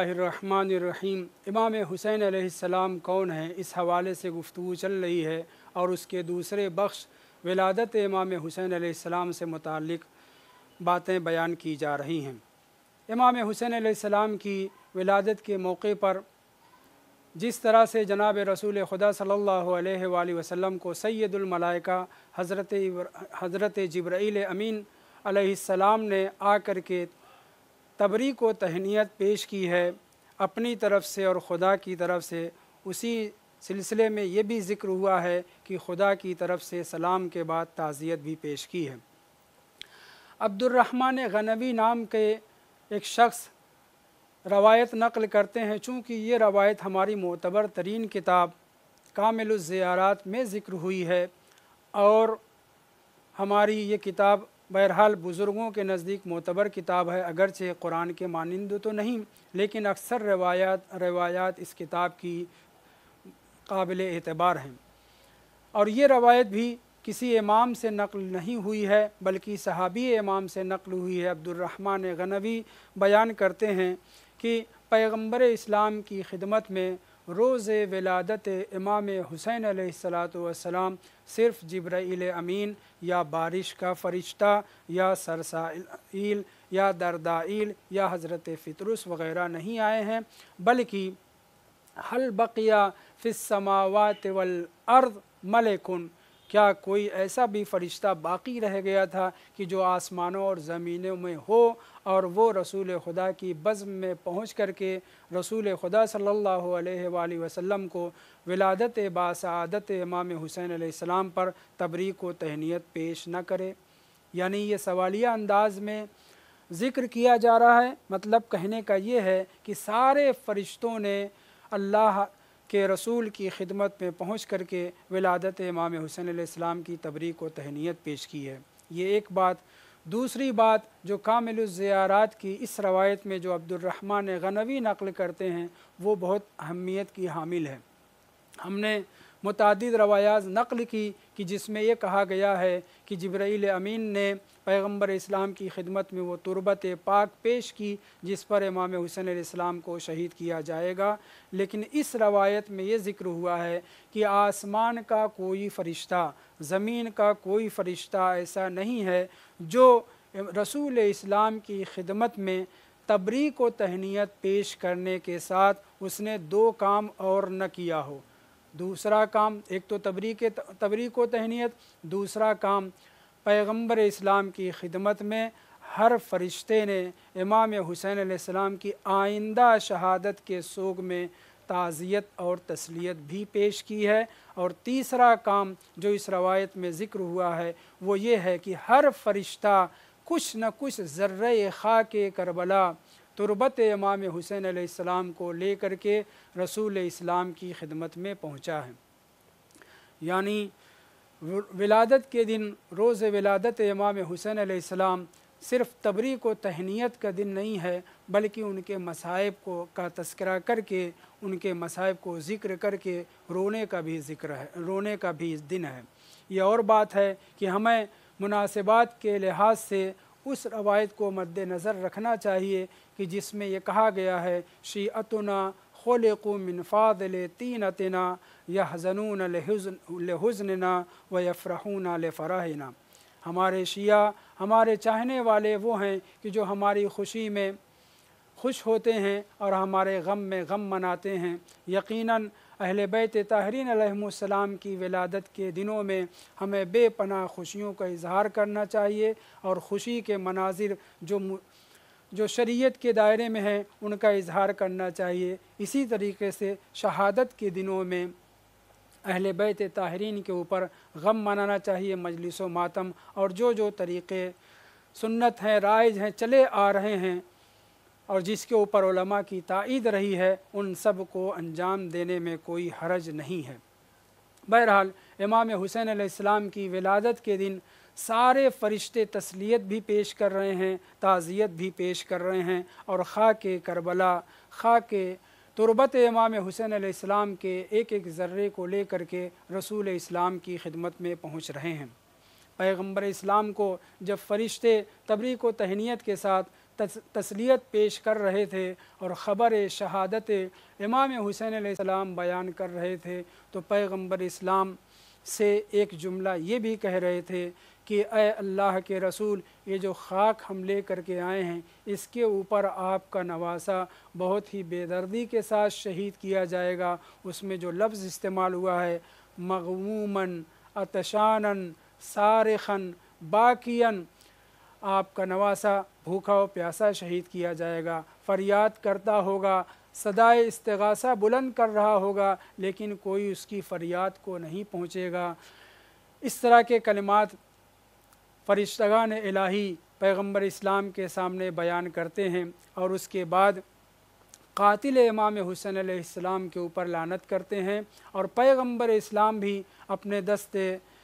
الرحمن الرحیم۔ امام حسین علیہ السلام کون ہیں، اس حوالے سے گفتگو چل رہی ہے اور اس کے دوسرے بخش ولادت امام حسین علیہ السلام سے متعلق باتیں بیان کی جا رہی ہیں۔ امام حسین علیہ السلام کی ولادت کے موقع پر جس طرح سے جناب رسول خدا صلی اللہ علیہ وآلہ وسلم کو سید الملائکہ حضرت جبرائیل امین علیہ السلام نے آ کر کے تبریک و تہنیت پیش کی ہے اپنی طرف سے اور خدا کی طرف سے، اسی سلسلے میں یہ بھی ذکر ہوا ہے کہ خدا کی طرف سے سلام کے بعد تعزیت بھی پیش کی ہے۔ عبد الرحمن غنوی نام کے ایک شخص روایت نقل کرتے ہیں، چونکہ یہ روایت ہماری معتبر ترین کتاب کامل الزیارات میں ذکر ہوئی ہے اور ہماری یہ کتاب بہرحال بزرگوں کے نزدیک معتبر کتاب ہے، اگرچہ قرآن کے مانند تو نہیں، لیکن اکثر روایات اس کتاب کی قابل اعتبار ہیں۔ اور یہ روایت بھی کسی امام سے نقل نہیں ہوئی ہے بلکہ صحابی امام سے نقل ہوئی ہے۔ عبد الرحمن غنوی بیان کرتے ہیں کہ پیغمبر اسلام کی خدمت میں روز ولادت امام حسین علیہ السلام صرف جبرائیل امین یا بارش کا فرشتہ یا سرسائیل یا دردائیل یا حضرت فطرس وغیرہ نہیں آئے ہیں، بلکہ حل بقیہ فی السماوات والارض ملکن، کیا کوئی ایسا بھی فرشتہ باقی رہ گیا تھا کہ جو آسمانوں اور زمینوں میں ہو، اور وہ رسول خدا کی بزم میں پہنچ کر کے رسول خدا صلی اللہ علیہ وآلہ وسلم کو ولادت باسعادت امام حسین علیہ السلام پر تبریک و تہنیت پیش نہ کرے۔ یعنی یہ سوالیہ انداز میں ذکر کیا جا رہا ہے، مطلب کہنے کا یہ ہے کہ سارے فرشتوں نے اللہ کے رسول کی خدمت میں پہنچ کر کے ولادت امام حسین علیہ السلام کی تبریک و تہنیت پیش کی ہے۔ یہ ایک بات۔ دوسری بات جو کامل الزیارات کی اس روایت میں جو عبد الرحمن غنوی نقل کرتے ہیں وہ بہت اہمیت کی حامل ہے۔ ہم نے متعدد روایات نقل کی کہ جس میں یہ کہا گیا ہے کہ جبرائیل امین نے پیغمبر اسلام کی خدمت میں وہ تربت پاک پیش کی جس پر امام حسین علیہ السلام کو شہید کیا جائے گا، لیکن اس روایت میں یہ ذکر ہوا ہے کہ آسمان کا کوئی فرشتہ، زمین کا کوئی فرشتہ ایسا نہیں ہے جو رسول اسلام کی خدمت میں تبریک و تہنیت پیش کرنے کے ساتھ اس نے دو کام اور نہ کیا ہو۔ دوسرا کام، ایک تو تبریک و تہنیت، دوسرا کام پیغمبر اسلام کی خدمت میں ہر فرشتے نے امام حسین علیہ السلام کی آئندہ شہادت کے سوگ میں تعزیت اور تسلیت بھی پیش کی ہے۔ اور تیسرا کام جو اس روایت میں ذکر ہوا ہے وہ یہ ہے کہ ہر فرشتہ کچھ نہ کچھ ذرہ خاک کربلاء تربت امام حسین علیہ السلام کو لے کر کے رسول اسلام کی خدمت میں پہنچا ہے۔ یعنی ولادت کے دن روز ولادت امام حسین علیہ السلام صرف تبریک و تہنیت کا دن نہیں ہے بلکہ ان کے مصائب کا تذکرہ کر کے، ان کے مصائب کو ذکر کر کے رونے کا بھی ذکر ہے، رونے کا بھی دن ہے۔ یہ اور بات ہے کہ ہمیں مناسبات کے لحاظ سے اس روایت کو مد نظر رکھنا چاہیے کہ جس میں یہ کہا گیا ہے شیعتنا خلقوا من فاضل طینتنا یحزنون لحزننا ویفرحون لفرحنا۔ ہمارے شیعہ، ہمارے چاہنے والے وہ ہیں کہ جو ہماری خوشی میں خوش ہوتے ہیں اور ہمارے غم میں غم مناتے ہیں۔ یقیناً اہل بیت طاہرین علیہم السلام کی ولادت کے دنوں میں ہمیں بے پناہ خوشیوں کا اظہار کرنا چاہیے اور خوشی کے مناظر جو شریعت کے دائرے میں ہیں ان کا اظہار کرنا چاہیے۔ اسی طریقے سے شہادت کے دنوں میں اہل بیت طاہرین کے اوپر غم منانا چاہیے، مجلس و ماتم، اور جو طریقے سنت ہیں، رائج ہیں، چلے آ رہے ہیں اور جس کے اوپر علماء کی تائید رہی ہے ان سب کو انجام دینے میں کوئی حرج نہیں ہے۔ بہرحال امام حسین علیہ السلام کی ولادت کے دن سارے فرشتے تسلیت بھی پیش کر رہے ہیں، تعزیت بھی پیش کر رہے ہیں، اور خاک کربلاء، خاک تربت امام حسین علیہ السلام کے ایک ایک ذرے کو لے کر کے رسول اسلام کی خدمت میں پہنچ رہے ہیں۔ پیغمبر اسلام کو جب فرشتے تبریک و تہنیت کے ساتھ تسلیت پیش کر رہے تھے اور خبر شہادت امام حسین علیہ السلام بیان کر رہے تھے، تو پیغمبر اسلام سے ایک جملہ یہ بھی کہہ رہے تھے کہ اے اللہ کے رسول، یہ جو خاک ہم لے کر کے آئے ہیں اس کے اوپر آپ کا نواسہ بہت ہی بے دردی کے ساتھ شہید کیا جائے گا۔ اس میں جو لفظ استعمال ہوا ہے مغموماً عطشاناً صارخاً باکیاً، آپ کا نواسہ بھوکا و پیاسا شہید کیا جائے گا، فریاد کرتا ہوگا، صدائے استغاثہ بلند کر رہا ہوگا، لیکن کوئی اس کی فریاد کو نہیں پہنچے گا۔ اس طرح کے کلمات فرشتگان الہی پیغمبر اسلام کے سامنے بیان کرتے ہیں، اور اس کے بعد قاتل امام حسین علیہ السلام کے اوپر لعنت کرتے ہیں، اور پیغمبر اسلام بھی اپنے دست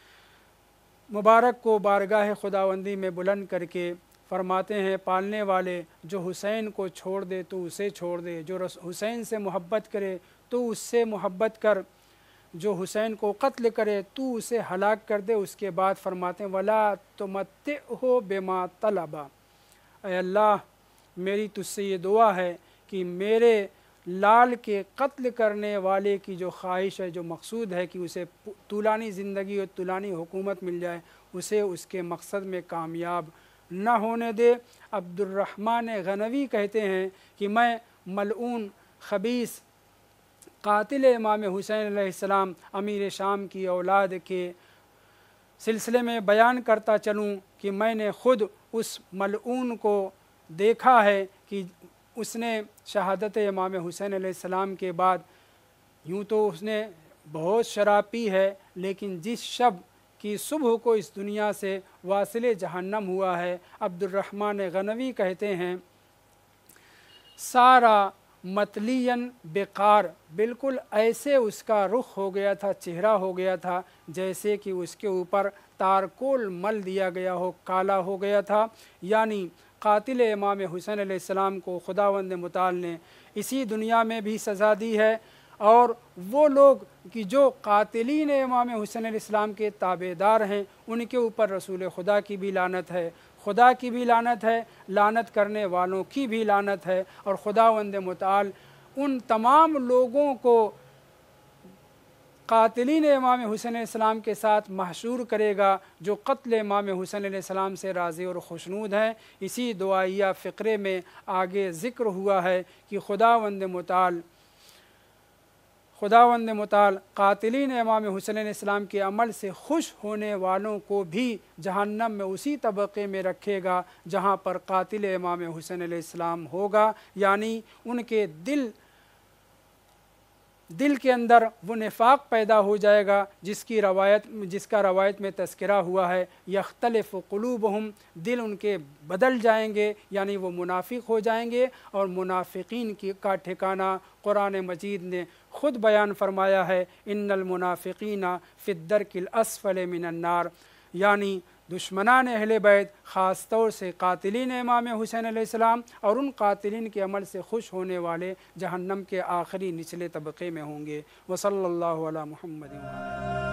مبارک کو بارگاہ خداوندی میں بلند کر کے فرماتے ہیں، پالنے والے، جو حسین کو چھوڑ دے تو اسے چھوڑ دے، جو حسین سے محبت کرے تو اس سے محبت کر، جو حسین کو قتل کرے تو اسے ہلاک کر دے۔ اس کے بعد فرماتے ہیں وَلَا تُمَتِّعْهُ بِمَا طَلَبَ، اے اللہ میری تجھ سے یہ دعا ہے کہ میرے لال کے قتل کرنے والے کی جو خواہش ہے، جو مقصود ہے کہ اسے طولانی زندگی اور طولانی حکومت مل جائے، اسے اس کے مقصد میں کامیاب نہ ہونے دے۔ عبد الرحمن غنوی کہتے ہیں کہ میں ملعون خبیث قاتل امام حسین علیہ السلام امیر شام کی اولاد کے سلسلے میں بیان کرتا چلوں کہ میں نے خود اس ملعون کو دیکھا ہے کہ اس نے شہادت امام حسین علیہ السلام کے بعد یوں تو اس نے بہت شراب پی ہے، لیکن جس شب کی صبح کو اس دنیا سے واصل جہنم ہوا ہے، عبد الرحمن غنوی کہتے ہیں سارا متلین بقار، بالکل ایسے اس کا رخ ہو گیا تھا، چہرہ ہو گیا تھا جیسے کہ اس کے اوپر تارکول مل دیا گیا ہو، کالا ہو گیا تھا۔ یعنی قاتل امام حسین علیہ السلام کو خداوند متعال نے اسی دنیا میں بھی سزا دی ہے، اور وہ لوگ کہ جو قاتلین امام حسین علیہ السلام کے تابع دار ہیں ان کے اوپر رسول خدا کی بھی لعنت ہے، خدا کی بھی لعنت ہے، لعنت کرنے والوں کی بھی لعنت ہے، اور خداوند متعال ان تمام لوگوں کو قاتلین امام حسین علیہ السلام کے ساتھ محشور کرے گا جو قتل امام حسین علیہ السلام سے راضی اور خوشنود ہیں۔ اسی دعائیہ فقرے میں آگے ذکر ہوا ہے کہ خداوند متعال قاتلین امام حسین علیہ السلام کے عمل سے خوش ہونے والوں کو بھی جہنم میں اسی طبقے میں رکھے گا جہاں پر قاتل امام حسین علیہ السلام ہوگا، یعنی ان کے دل کے اندر وہ نفاق پیدا ہو جائے گا جس کا روایت میں تذکرہ ہوا ہے یختلف قلوبہم، دل ان کے بدل جائیں گے، یعنی وہ منافق ہو جائیں گے، اور منافقین کا ٹھکانہ قرآن مجید نے خود بیان فرمایا ہے ان المنافقین فی الدرک الاسفل من النار، یعنی دشمنان اہل بیت خاص طور سے قاتلین امام حسین علیہ السلام اور ان قاتلین کے عمل سے خوش ہونے والے جہنم کے آخری نچلے طبقے میں ہوں گے۔ وصلی اللہ علی محمد۔